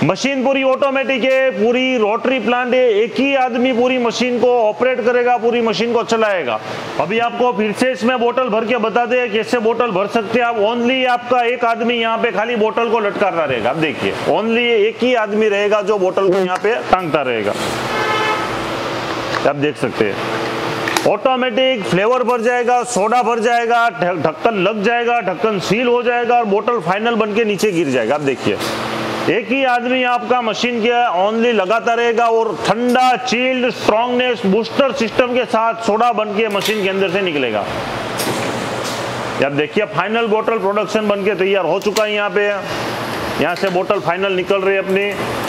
Machine पूरी automatic है, पूरी रोटरी प्लांट है, एक ही आदमी पूरी मशीन को ऑपरेट करेगा, पूरी मशीन को चलाएगा। अभी आपको फिर से इसमें बोतल भर के बता दें कैसे बोतल भर सकते हैं आप। ओनली आपका एक आदमी यहाँ पे खाली बोतल को लटकाता रहेगा। आप देखिए, ओनली एक ही आदमी रहेगा जो बोतल को यहाँ पे टांगता रहेगा। आप देख सकते हैं ऑटोमेटिक फ्लेवर भर जाएगा, सोडा भर जाएगा, ढक्कन लग जाएगा, ढक्कन सील हो जाएगा और बोतल फाइनल बन के नीचे गिर जाएगा। आप देखिए, एक ही आदमी आपका मशीन के ओनली लगाता रहेगा और ठंडा चिल्ड स्ट्रॉन्गनेस बूस्टर सिस्टम के साथ सोडा बन के मशीन के अंदर से निकलेगा। आप देखिए फाइनल बोतल प्रोडक्शन बन के तैयार हो चुका है। यहाँ पे यहाँ से बोतल फाइनल निकल रही है अपनी।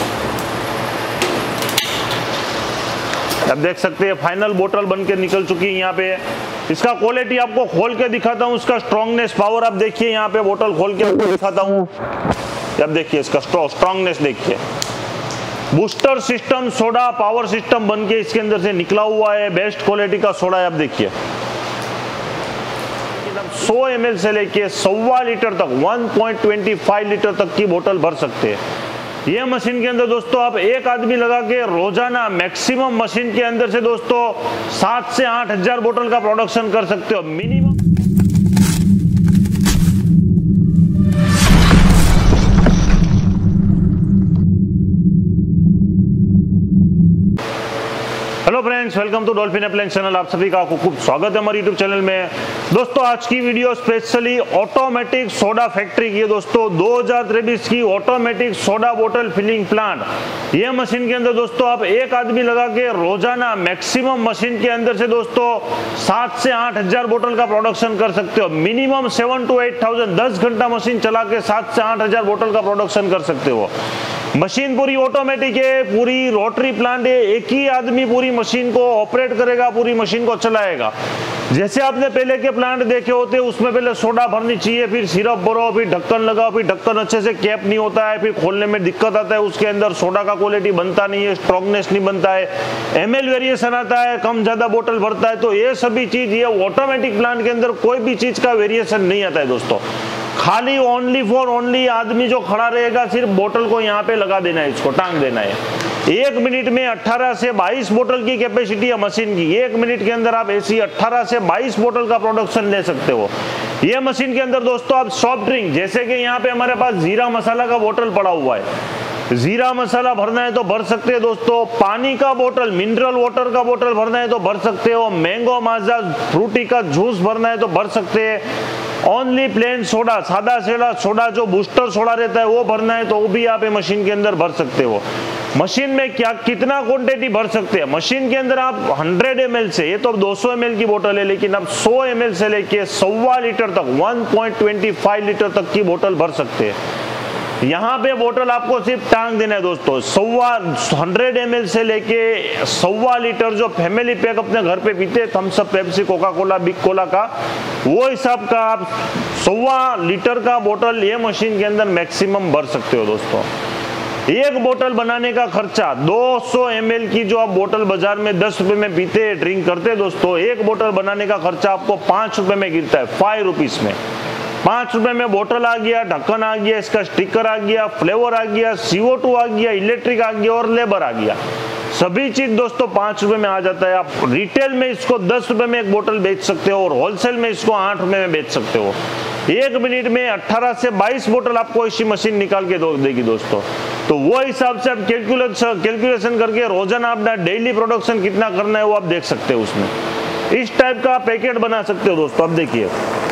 आप देख सकते हैं फाइनल बोतल बन के निकल चुकी है यहाँ पे। इसका क्वालिटी आपको खोल के दिखाता हूँ, इसका स्ट्रॉन्गनेस पावर आप देखिए। यहाँ पे बोतल खोल के आपको दिखाता हूँ। अब देखिए इसका स्ट्रॉन्गनेस देखिए, booster system soda power system बन के इसके अंदर से निकला हुआ है। बेस्ट क्वालिटी का सोडा है। आप देखिए 100 ml से लेके 1.25 लीटर तक 1.25 लीटर तक की बोतल भर सकते हैं। ये मशीन के अंदर दोस्तों आप एक आदमी लगा के रोजाना मैक्सिमम मशीन के अंदर से दोस्तों 7 से 8 हजार बोतल का प्रोडक्शन कर सकते हो minimum. Hello friends, welcome to Dolphin appliance channel. आप सभी का खूब स्वागत है हमारे यूट्यूब चैनल में। दोस्तों आज की video specially automatic soda factory की है दोस्तों। 2023 की ऑटोमेटिक सोडा बोतल फिलिंग प्लांट। ये मशीन के अंदर दोस्तों आप एक आदमी लगा के रोजाना मैक्सिमम मशीन के अंदर से दोस्तों 7 से 8 हजार बोतल का प्रोडक्शन कर सकते हो मिनिमम 7 to 8,000। 10 घंटा मशीन चला के 7 से 8 हजार बोतल का प्रोडक्शन कर सकते हो। मशीन पूरी ऑटोमेटिक है, पूरी रोटरी प्लांट है, एक ही आदमी पूरी मशीन को ऑपरेट करेगा, पूरी मशीन को चलाएगा। जैसे आपने पहले के प्लांट देखे होते हैं उसमें पहले सोडा भरनी चाहिए, फिर सिरप भरो, फिर ढक्कन लगाओ, फिर ढक्कन अच्छे से कैप नहीं होता है, फिर खोलने में दिक्कत आता है, उसके अंदर सोडा का क्वालिटी बनता नहीं है, स्ट्रॉन्गनेस नहीं बनता है, एमएल वेरिएशन आता है, कम ज्यादा बोतल भरता है। तो ये सभी चीज ये ऑटोमेटिक प्लांट के अंदर कोई भी चीज का वेरिएशन नहीं आता है दोस्तों। खाली ओनली फॉर ओनली आदमी जो खड़ा रहेगा सिर्फ बोतल को यहाँ पे लगा देना है, इसको टांग देना है। 1 मिनट में 18 से 22 बोतल की कैपेसिटी है मशीन की। 1 मिनट के अंदर आप ऐसी 18 से 22 बोतल का प्रोडक्शन ले सकते हो। ये मशीन के अंदर दोस्तों आप सॉफ्ट ड्रिंक, जैसे कि यहाँ पे हमारे पास जीरा मसाला का बोतल पड़ा हुआ है, जीरा मसाला भरना है तो भर सकते हैं दोस्तों। पानी का बोतल, मिनरल वाटर का बोतल भरना है तो भर सकते हो। मैंगो माजा फ्रूटी का जूस भरना है तो भर सकते हैं। ओनली प्लेन सोडा, सादा सोडा जो बूस्टर सोडा रहता है वो भरना है तो वो भी आप मशीन के अंदर भर सकते हो। मशीन में क्या कितना क्वांटिटी भर सकते हैं मशीन के अंदर आप 100 ml से, ये तो 200 ml की बोतल है, लेकिन आप 100 ml से लेके 1.25 लीटर तक 1.25 लीटर तक की बोतल भर सकते हैं। यहाँ पे बोतल आपको सिर्फ टांग देना है दोस्तों। 100 ml से लेके 1.25 लीटर जो फैमिली पैक अपने घर पे पीते, Thums Up, Pepsi, Coca Cola, Big Cola का, वो हिसाब का आप 1.25 लीटर का बोतल ये मशीन के अंदर मैक्सिमम भर सकते हो दोस्तों। एक बोतल बनाने का खर्चा 200 ml की जो आप बोतल बाजार में 10 रुपए में पीते ड्रिंक करते दोस्तों, एक बोतल बनाने का खर्चा आपको 5 रुपए में गिरता है, 5 रुपीज में। 5 रुपए में बोतल आ गया, ढक्कन आ गया, इसका स्टिकर आ गया, फ्लेवर आ गया, CO2 आ गया, इलेक्ट्रिक आ गया और लेबर आ गया। सभी चीज दोस्तों 5 रुपए में आ जाता है। आप रिटेल में इसको 10 रुपए में एक बोतल बेच सकते हो और होलसेल में इसको 8 रुपए में बेच सकते हो। 1 मिनट में 18 से 22 बोतल आपको इसी मशीन निकाल के देगी दोस्तों। तो वो हिसाब से आप कैलकुलेशन करके रोजाना अपना डेली प्रोडक्शन कितना करना है वो आप देख सकते हो। उसमें इस टाइप का पैकेट बना सकते हो दोस्तों। आप देखिए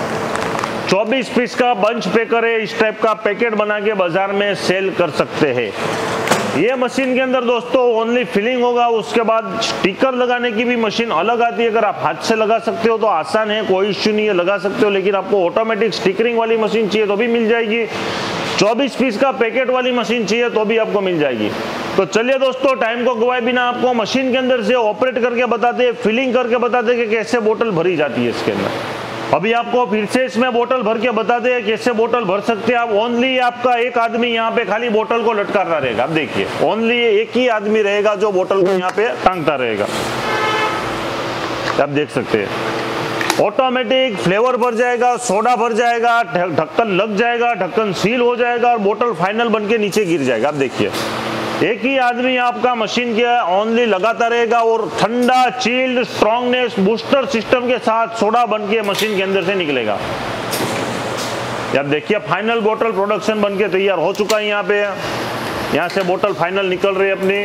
24 पीस का बंच पैकर है, इस टाइप का पैकेट बना के बाजार में सेल कर सकते हैं। ये मशीन के अंदर दोस्तों ओनली फिलिंग होगा, उसके बाद स्टिकर लगाने की भी मशीन अलग आती है। अगर आप हाथ से लगा सकते हो तो आसान है, कोई इश्यू नहीं है, लगा सकते हो। लेकिन आपको ऑटोमेटिक स्टिकरिंग वाली मशीन चाहिए तो भी मिल जाएगी। 24 पीस का पैकेट वाली मशीन चाहिए तो भी आपको मिल जाएगी। तो चलिए दोस्तों, टाइम को गवाए बिना आपको मशीन के अंदर से ऑपरेट करके बताते हैं, फिलिंग करके बताते हैं कि कैसे बोतल भरी जाती है इसके अंदर। अभी आपको फिर से इसमें बोतल भर के बता दे कैसे बोतल भर सकते हैं आप। ओनली आपका एक आदमी यहाँ पे खाली बोतल को लटकाता रहेगा। आप देखिए ओनली एक ही आदमी रहेगा जो बोतल को यहाँ पे टांगता रहेगा। आप देख सकते हैं ऑटोमेटिक फ्लेवर भर जाएगा, सोडा भर जाएगा, ढक्कन लग जाएगा, ढक्कन सील हो जाएगा और बोतल फाइनल बन के नीचे गिर जाएगा। आप देखिए एक ही आदमी आपका मशीन के ओनली लगाता रहेगा और ठंडा चिल्ड स्ट्रांगनेस बूस्टर सिस्टम के साथ सोडा बन के मशीन के अंदर से निकलेगा। अब देखिए फाइनल बोतल प्रोडक्शन बन के तैयार हो चुका है। यहाँ पे यहाँ से बोतल फाइनल निकल रही है अपनी।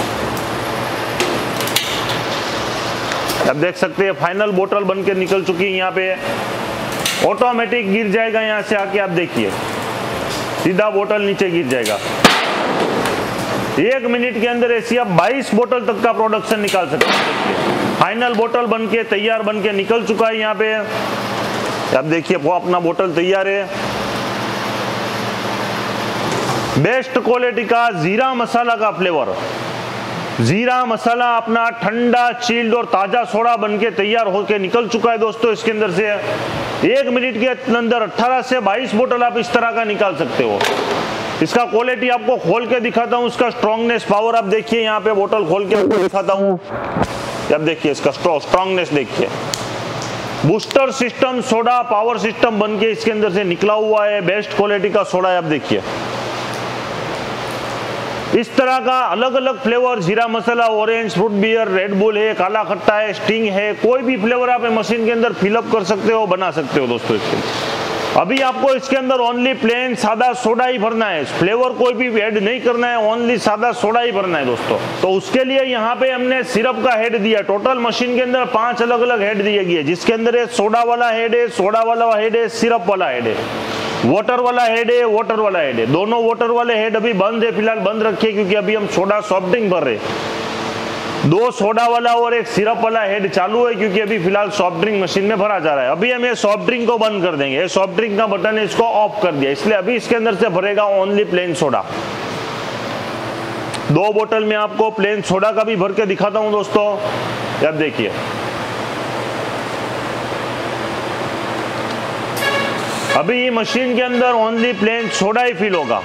अब देख सकते हैं फाइनल बोतल बन के निकल चुकी है। यहाँ पे ऑटोमेटिक गिर जाएगा, यहाँ से आके आप देखिए सीधा बोतल नीचे गिर जाएगा। 1 मिनट के अंदर ऐसी आप 22 बोतल तक का प्रोडक्शन निकाल सकते हैं। फाइनल बोतल बन के तैयार बन के निकल चुका है। यहाँ पे आप देखिए वो अपना बोतल तैयार है। बेस्ट क्वालिटी का जीरा मसाला का फ्लेवर, जीरा मसाला अपना ठंडा चिल्ड और ताजा सोडा बन के तैयार होकर निकल चुका है दोस्तों। इसके अंदर से 1 मिनट के अंदर 18 से 22 बोतल आप इस तरह का निकाल सकते हो। इसका क्वालिटी आपको खोल के दिखाता हूँ, इसका स्ट्रांगनेस पावर आप देखिए। यहाँ पे बोतल खोल के आपको दिखाता हूँ। अब देखिए इसका स्ट्रांगनेस देखिए। Booster system soda power system बन के इसके अंदर से निकला हुआ है। बेस्ट क्वालिटी का सोडा है। आप देखिए इस तरह का अलग अलग फ्लेवर, जीरा मसाला, orange, fruit beer, Red Bull है, काला खट्टा है, स्टिंग है, कोई भी फ्लेवर आप मशीन के अंदर फिलअप कर सकते हो, बना सकते हो दोस्तों। इसके अभी आपको इसके अंदर ओनली प्लेन सादा सोडा ही भरना है, फ्लेवर कोई भी ऐड नहीं करना है, ओनली सादा सोडा ही भरना है दोस्तों। तो उसके लिए यहाँ पे हमने सिरप का हेड दिया। टोटल मशीन के अंदर 5 अलग अलग हेड दिए गए, जिसके अंदर सोडा वाला हेड है, सोडा वाला हेड है, सिरप वाला हेड है, वाटर वाला हेड है, वाटर वाला हेड है। दोनों वाटर वाले हेड अभी बंद है, फिलहाल बंद रखिए क्योंकि अभी हम सोडा सॉफ्ट ड्रिंक भर रहे। 2 सोडा वाला और 1 सिरप वाला हेड चालू है क्योंकि अभी फिलहाल सॉफ्ट ड्रिंक मशीन में भरा जा रहा है। अभी हम ये सॉफ्ट ड्रिंक को बंद कर देंगे। सॉफ्ट ड्रिंक का बटन है, इसको ऑफ कर दिया, इसलिए अभी इसके अंदर से भरेगा ओनली प्लेन सोडा। 2 बोतल में आपको प्लेन सोडा का भी भर के दिखाता हूं दोस्तों। अब देखिए अभी मशीन के अंदर ओनली प्लेन सोडा ही फिल होगा।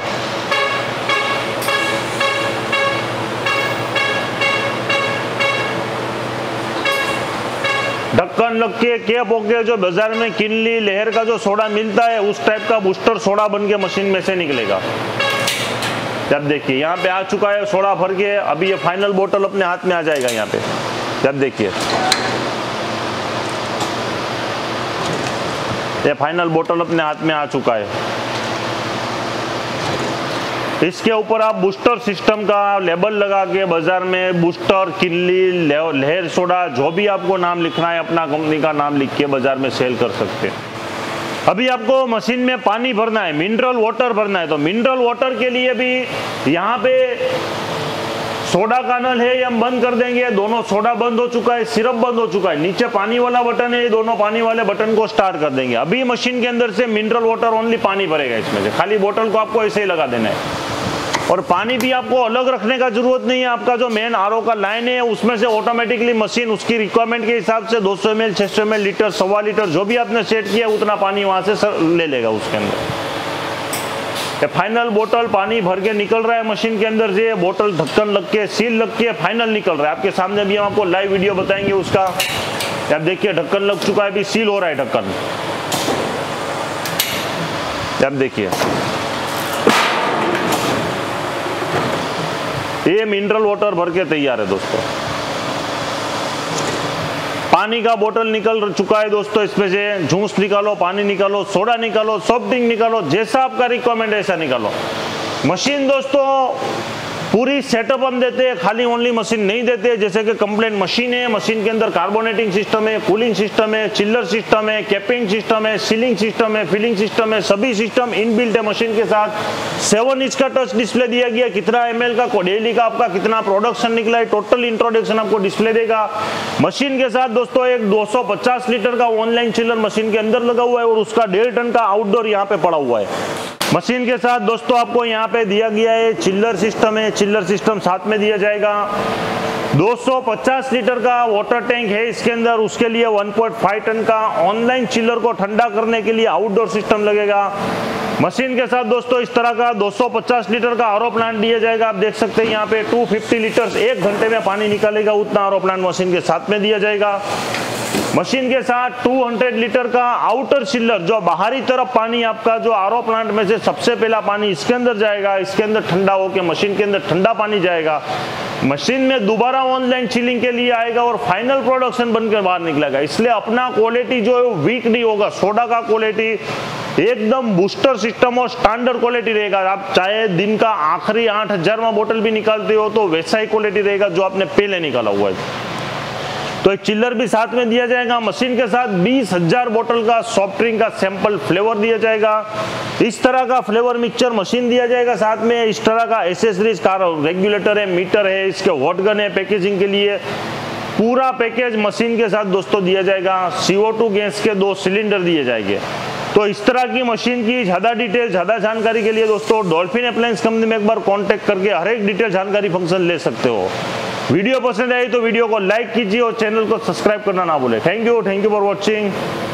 ढक्कन लग के कैप होके जो बाजार में किनली लहर का जो सोडा मिलता है उस टाइप का बूस्टर सोडा बन के मशीन में से निकलेगा। जब देखिए यहाँ पे आ चुका है सोडा भर के। अभी ये फाइनल बोतल अपने हाथ में आ जाएगा। यहाँ पे जब देखिए ये फाइनल बोतल अपने हाथ में आ चुका है। इसके ऊपर आप बूस्टर सिस्टम का लेबल लगा के बाजार में बूस्टर, किनली, लहर सोडा, जो भी आपको नाम लिखना है अपना कंपनी का नाम लिख के बाजार में सेल कर सकते हैं। अभी आपको मशीन में पानी भरना है, मिनरल वाटर भरना है। तो मिनरल वाटर के लिए भी यहाँ पे सोडा का नल है, ये हम बंद कर देंगे। दोनों सोडा बंद हो चुका है, सिरप बंद हो चुका है। नीचे पानी वाला बटन है, ये दोनों पानी वाले बटन को स्टार्ट कर देंगे। अभी मशीन के अंदर से मिनरल वाटर ओनली पानी भरेगा इसमें से। खाली बोतल को आपको ऐसे ही लगा देना है और पानी भी आपको अलग रखने का जरूरत नहीं है। आपका जो मेन आरओ का लाइन है उसमें से ऑटोमेटिकली मशीन उसकी रिक्वायरमेंट के हिसाब से 200 ml, 600 ml, लीटर, 1.25 लीटर जो भी आपने सेट किया उतना पानी वहां से ले लेगा उसके अंदर। फाइनल बोतल पानी भर के निकल रहा है मशीन के अंदर से। बोतल ढक्कन लग के सील लग के फाइनल निकल रहा है। आपके सामने भी हम आपको लाइव वीडियो बताएंगे उसका। आप देखिए ढक्कन लग चुका है, अभी सील हो रहा है ढक्कन। आप देखिए ये मिनरल वाटर भर के तैयार है दोस्तों। पानी का बोतल निकल चुका है दोस्तों। इसमें से जूस निकालो, पानी निकालो, सोडा निकालो, सॉफ्ट ड्रिंक निकालो, जैसा आपका रिक्वायरमेंट है ऐसा निकालो। मशीन दोस्तों पूरी सेटअप हम देते हैं, खाली ओनली मशीन नहीं देते। जैसे कि कंप्लेंट मशीन है, मशीन के अंदर कार्बोनेटिंग सिस्टम है, कूलिंग सिस्टम है, चिल्लर सिस्टम है, कैपिंग सिस्टम है, सीलिंग सिस्टम है, फिलिंग सिस्टम है, सभी सिस्टम इनबिल्ट है मशीन के साथ। 7 इंच का टच डिस्प्ले दिया गया, कितना ml का डेली का आपका कितना प्रोडक्शन निकला है, टोटल इंट्रोडक्शन आपको डिस्प्ले देगा। मशीन के साथ दोस्तों एक 250 लीटर का ऑनलाइन चिल्लर मशीन के अंदर लगा हुआ है और उसका 1.5 टन का आउटडोर यहाँ पे पड़ा हुआ है। मशीन के साथ दोस्तों आपको यहाँ पे दिया गया है चिल्लर सिस्टम है, चिल्लर सिस्टम साथ में दिया जाएगा। 250 लीटर का वाटर टैंक है इसके अंदर, उसके लिए 1.5 टन का ऑनलाइन चिल्लर को ठंडा करने के लिए आउटडोर सिस्टम लगेगा। मशीन के साथ दोस्तों इस तरह का 250 लीटर का आरओ प्लांट दिया जाएगा। आप देख सकते हैं यहाँ पे 250 लीटर 1 घंटे में पानी निकालेगा, उतना आरओ प्लांट मशीन के साथ में दिया जाएगा। मशीन के साथ 200 लीटर का आउटर चिल्लर, जो बाहरी तरफ पानी आपका जो आरओ प्लांट में से सबसे पहला पानी इसके अंदर जाएगा, इसके अंदर ठंडा होकर मशीन के अंदर ठंडा पानी जाएगा, मशीन में दोबारा ऑनलाइन चिलिंग के लिए आएगा और फाइनल प्रोडक्शन बनकर बाहर निकलेगा। इसलिए अपना क्वालिटी जो है वीक नहीं होगा। सोडा का क्वालिटी एकदम बूस्टर सिस्टम और स्टैंडर्ड क्वालिटी रहेगा। आप चाहे दिन का आखिरी 8000वां बोतल भी निकालते हो तो वैसा ही क्वालिटी रहेगा जो आपने पहले निकाला हुआ है। तो एक चिल्लर भी साथ में दिया जाएगा। मशीन के साथ 20,000 बोतल का सॉफ्ट ड्रिंक का सैंपल फ्लेवर दिया जाएगा। इस तरह का फ्लेवर मिक्सचर मशीन दिया जाएगा साथ में। इस तरह का एसेसरीज का रेगुलेटर है, मीटर है, इसके हॉट गन है पैकेजिंग के लिए। पूरा पैकेज मशीन के साथ दोस्तों दिया जाएगा। CO2 गैस के 2 सिलेंडर दिए जाएंगे। तो इस तरह की मशीन की ज़्यादा डिटेल, ज़्यादा जानकारी के लिए दोस्तों डॉल्फिन अप्लायंस कंपनी में एक बार कांटेक्ट करके हर एक डिटेल जानकारी फंक्शन ले सकते हो। वीडियो पसंद आई तो वीडियो को लाइक कीजिए और चैनल को सब्सक्राइब करना ना भूलें। Thank you for watching.